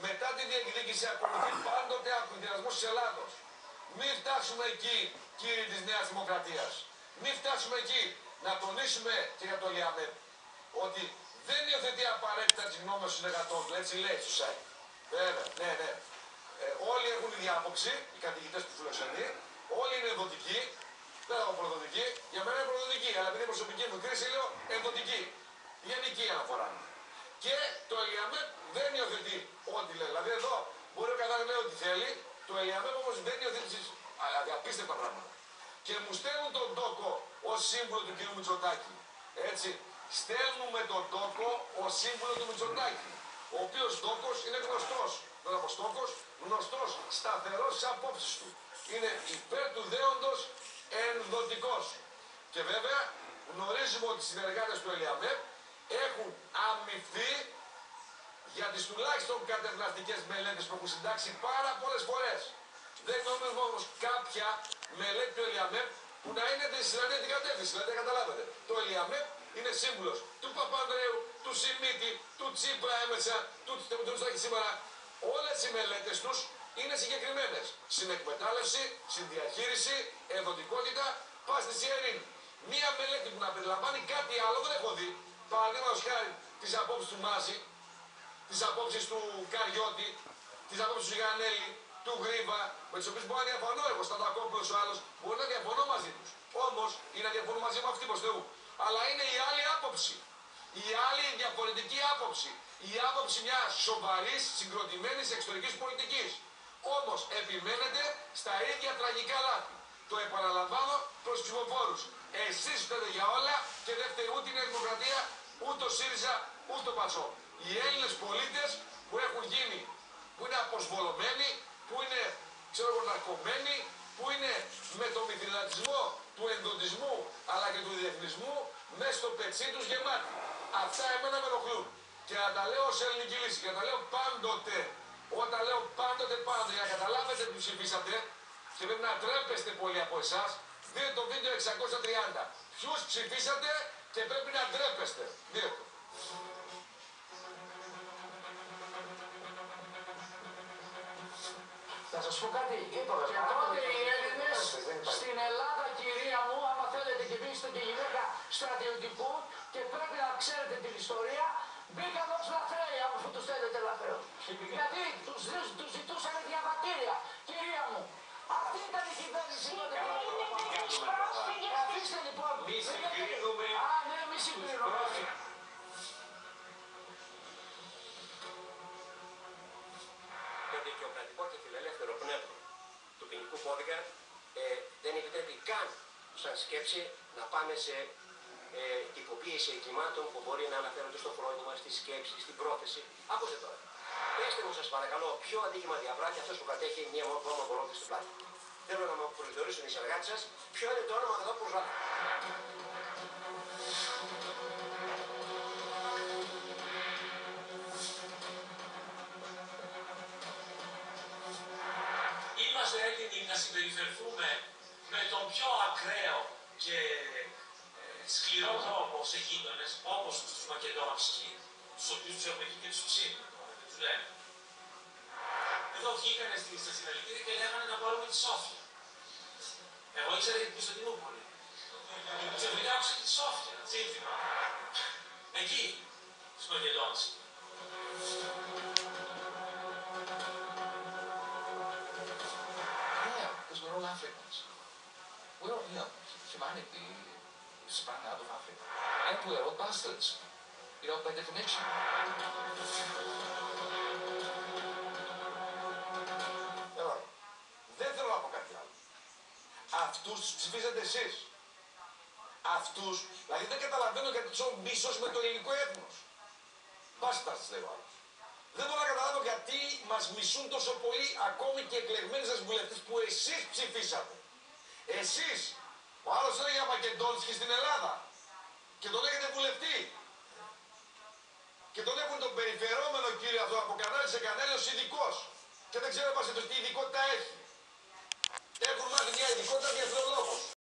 μετά τη διεκδίκηση ακολουθεί πάντοτε ακουδιασμός της Ελλάδος. Μην φτάσουμε εκεί, κύριοι της Νέας Δημοκρατίας. Μην φτάσουμε εκεί. Να τονίσουμε και για το ΛΙΑΜΕΠ ότι δεν υιοθετεί απαραίτητα τις γνώμες των εργατών. Έτσι λέει στο site. Βέβαια, ναι. Όλοι έχουν ίδια άποψη, οι καθηγητές του φιλοξενεί. Όλοι είναι ενδοτικοί. Δεν θα πω προδοτικοί. Για μένα είναι προδοτικοί. Αλλά επειδή είναι προσωπική μου κρίση, λέω ενδοτικοί. Γενική αναφορά. Και το ΛΙΑΜΕΠ δεν υιοθετεί ό,τι λέει. Δηλαδή εδώ μπορεί ο καθένας να λέει ό,τι θέλει. Το ΛΙΑΜΕΠ όμως δεν υιοθετεί απίστευτα πράγματα. Και μου στέλνουν τον τόκο ως σύμβουλο του κ. Μητσοτάκη. Έτσι. Στέλνουμε τον τόκο ως σύμβουλο του Μητσοτάκη. Ο οποίος τόκος είναι γνωστός. Δεν θα πω στόκος, γνωστός, σταθερός στις απόψεις του. Είναι υπέρ του δέοντος ενδοτικός. Και βέβαια γνωρίζουμε ότι οι συνεργάτες του ΛΙΑΜΕΠ έχουν αμοιφθεί για τις τουλάχιστον κατευναστικές μελέτες που έχουν συντάξει πάρα πολλές φορές. Δεν νομίζουμε όμως κάποια μελέτη του ΛΙΑΜΕΠ που να είναι στη την κατεύθυνση. Δηλαδή, καταλάβετε, το ΛΙΑΜΕΠ είναι σύμβουλος του Παπανδρέου, του Σιμίτη, του Τσίπρα έμεσα, του Μητσοτάκη σήμερα. Όλες οι μελέτες τους είναι συγκεκριμένες. Συνεκμετάλλευση, συνδιαχείριση, ενδοτικότητα, πάστη ειρήνη. Μία μελέτη που να περιλαμβάνει κάτι άλλο δεν έχω δει. Παραδείγματος χάρη τις απόψεις του Μάζη, τις απόψεις του Καριώτη, τις απόψεις του Γιαννέλη, του Γρίβα, με τις οποίες μπορώ να διαφωνώ εγώ, Στατακόπουλος ο άλλος, μπορεί να διαφωνώ μαζί τους. Όμως, ή να διαφωνώ μαζί με αυτή προς Θεού. Αλλά είναι η άλλη άποψη. Η άλλη διαφορετική άποψη. Η άποψη μιας σοβαρής, συγκροτημένης εξωτερικής πολιτικής. Όμως, επιμένετε στα ίδια τραγικά λάθη. Το επαναλαμβάνω προς τους ψηφοφόρους. Εσείς φταίτε για όλα και δεν φταίει ούτε η Νέα Δημοκρατία, ούτε ο ΣΥΡΙΖΑ, ούτε το ΠΑΣΟΚ. Οι Έλληνες πολίτες που έχουν γίνει, που είναι αποσβολωμένοι, που είναι, ναρκωμένοι, που είναι με το μυθιλατισμό του ενδοτισμού αλλά και του διεθνισμού μέσα στο πετσί τους γεμάτοι. Αυτά εμένα με ενοχλούν. Και να τα λέω ως ελληνική λύση, και να τα λέω πάντοτε. Όταν λέω πάντοτε, για να καταλάβετε που ψηφίσατε, και πρέπει να ντρέπεστε πολλοί από εσάς, δείτε το βίντεο 630. Ποιους ψηφίσατε και πρέπει να ντρέπεστε. Δείτε το. Θα σας πω κάτι. Και τότε οι Έλληνες στην Ελλάδα, κυρία μου, άμα θέλετε και εμείς είστε και γυναίκα στρατιωτικού και πρέπει να ξέρετε την ιστορία, μπήκαν ως λαθρέοι, αφού τους θέλετε λαθρέους. Γιατί τους ζητούσαν διαβατήρια, κυρία μου. Αυτή ήταν η κυβέρνηση τότε. Αφήστε λοιπόν. Μη συγκρίνουμε. Α, ναι, μη συγκρίνουμε. Το δικαιοκρατικό και φιλελεύθερο πνεύμα του ποινικού κώδικα δεν επιτρέπει καν σαν σκέψη να πάμε σε τυποποίηση εγκλημάτων που μπορεί να αναφέρονται στο φρόνημα, στη σκέψη, στην πρόθεση. Ακούστε τώρα. Πέστε μου, σας παρακαλώ, ποιο αδίκημα διαπράττει αυτός που κατέχει μια βόμβα βολότη στην πλάτη. Θέλω να μου προσδιορίσουν οι συνεργάτες σας ποιο είναι το όνομα εδώ που προσβάλλει. Είμαστε έτοιμοι να συμπεριφερθούμε με τον πιο ακραίο και σκληρό τρόπο σε γείτονες, όπως τους Μακεδόνες, τους οποίους τους έχουμε εκεί και τους ψήνουν τώρα, δεν τους λένε. Εδώ βγήκανε στα συλλαλητήρια και λέγανε να πάρουμε τη Σόφια. Εγώ ήξερα για την Κωνσταντινούπολη. Ξαφνικά άκουσα και τη Σόφια, σύνθημα. Εκεί, στους Μακεδόνες. Because we're all Africans. We're all, humanity sprang out of Africa. And we're all bastards, by definition. Δεν θέλω να πω κάτι άλλο. Αυτούς τους ψηφίσατε εσείς. Αυτούς, δηλαδή δεν καταλαβαίνω γιατί τους μίσος με το ελληνικό έθνος. Bastards λέει ο άλλος. Δεν μπορώ να καταλάβω γιατί μας μισούν τόσο πολύ ακόμη και εκλεγμένοι σας βουλευτές που εσείς ψηφίσατε. Εσείς. Ο άλλος έλεγε για Μακεντόνσκι στην Ελλάδα. Και τον λέγεται βουλευτή. Και τον έχουν τον περιφερόμενο κύριο αυτό από κανάλι σε κανάλι ως ειδικός. Και δεν ξέρω τι ειδικότητα έχει. Έχουν μάθει μια ειδικότητα διεθνών λόγων.